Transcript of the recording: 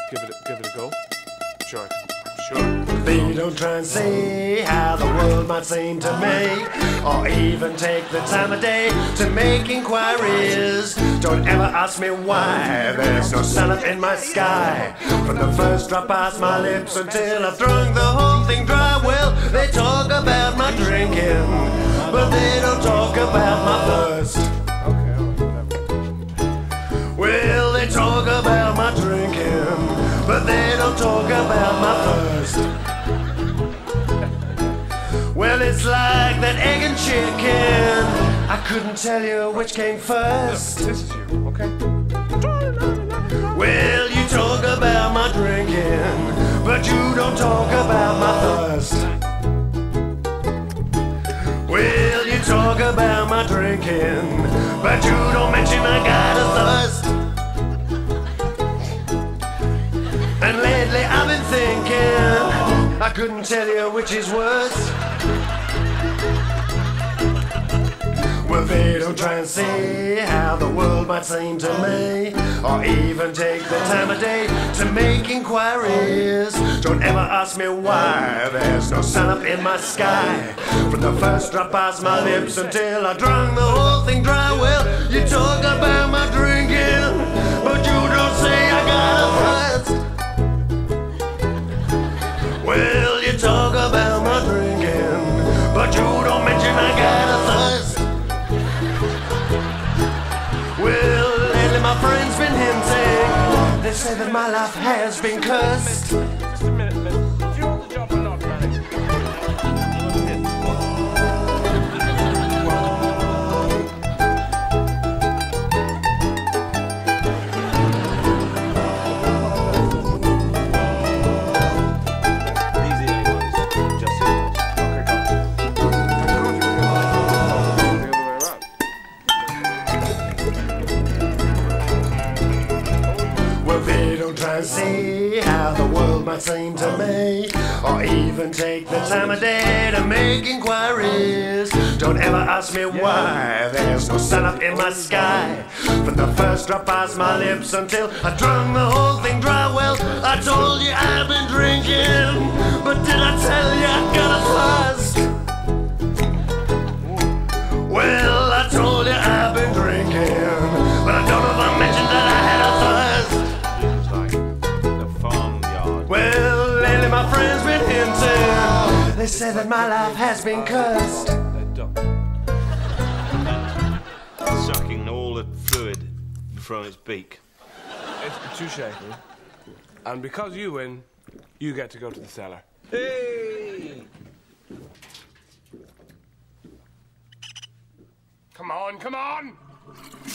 give it a go? Sure. Sure. They don't try and say how the world might seem to me, or even take the time of day to make inquiries. Don't ever ask me why there's no sun up in my sky. From the first drop past my lips until I've drunk the whole thing dry. Well, they talk about my drinking, but they don't talk about my thirst. Well, they talk about my drinking, but they don't talk about my thirst. Well, it's like that egg and chicken. I couldn't tell you which came first. This is you, okay? Well, you talk about my drinking, but you don't talk about my thirst. Well, you talk about my drinking, but you don't mention I got a thirst. And lately I've been thinking, I couldn't tell you which is worse. Well, they don't try and see how the world might seem to me, or even take the time of day to make inquiries. Don't ever ask me why there's no sun up in my sky. From the first drop past my lips until I drunk the whole thing dry. Well, you talk about my drinking, but you don't say I got a thirst. Well, you talk about my drinking, but you don't mention I got a thirst. Well, lately my friend's been hinting. They say that my life has been cursed. Just a minute, miss. Do you want the job or not, Manny? Easy, anyways. Just it. Okay, go. I told you the other way around. Well, they don't try and see how the world might seem to me, or even take the time of day to make inquiries. Don't ever ask me why there's no sun up in my sky. From the first drop past my lips until I drunk the whole thing dry. Well, I told you I've been drinking, but did I tell you I got a thirst? Well, I told you I've been drinking, but I don't know if I mentioned that I had a thirst. Well, lately my friend's been hinting. They say that my life has been cursed. Sucking all the fluid from its beak. It's touche. And because you win, you get to go to the cellar. Hey! Come on, come on!